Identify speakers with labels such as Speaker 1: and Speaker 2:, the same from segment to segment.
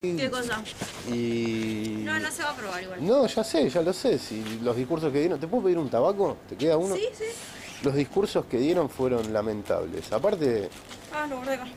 Speaker 1: ¿Qué cosa?
Speaker 2: Y...
Speaker 1: No, no se va a probar igual.
Speaker 2: No, ya sé, ya lo sé. Si los discursos que dieron... ¿Te puedo pedir un tabaco? ¿Te queda uno?
Speaker 1: Sí, sí.
Speaker 2: Los discursos que dieron fueron lamentables. Aparte,
Speaker 1: Ah, lo guardé acá.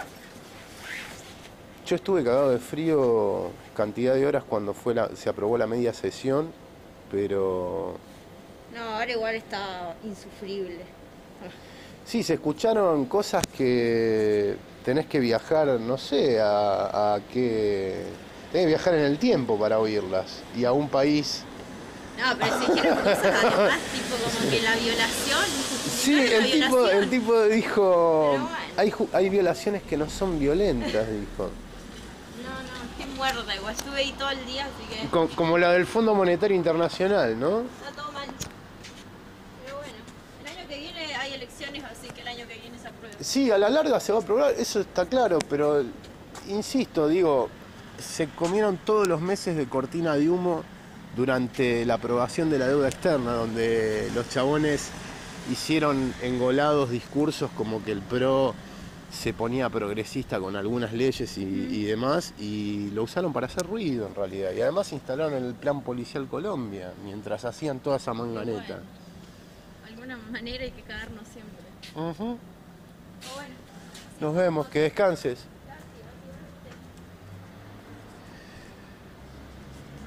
Speaker 2: yo estuve cagado de frío cantidad de horas cuando se aprobó la media sesión, pero...
Speaker 1: No, ahora igual está insufrible.
Speaker 2: Sí, se escucharon cosas que tenés que viajar, no sé, a qué... Tenés que viajar en el tiempo para oírlas. Y a un país...
Speaker 1: No, pero si dijeron cosas además, tipo como que la violación.
Speaker 2: Sí,
Speaker 1: No era una
Speaker 2: el
Speaker 1: violación.
Speaker 2: tipo dijo...
Speaker 1: Pero bueno.
Speaker 2: Hay violaciones que no son violentas, dijo.
Speaker 1: No, no, estoy muerta igual. Estuve ahí todo el día, así que
Speaker 2: Como la del Fondo Monetario Internacional, ¿no?
Speaker 1: está todo mal. Pero bueno, el año que viene hay elecciones, así que el año que viene se aprueba.
Speaker 2: Sí, a la larga se va a aprobar, eso está claro, pero insisto, digo, se comieron todos los meses de cortina de humo durante la aprobación de la deuda externa, donde los chabones hicieron engolados discursos como que el PRO se ponía progresista con algunas leyes y demás, y lo usaron para hacer ruido en realidad. Y además instalaron el Plan Policial Colombia, mientras hacían toda esa manganeta.
Speaker 1: Bueno, de alguna manera hay que cagarnos siempre.
Speaker 2: Ujú.
Speaker 1: Pero bueno,
Speaker 2: Nos vemos, que descanses.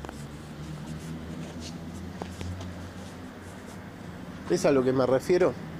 Speaker 2: ¿Es a lo que me refiero?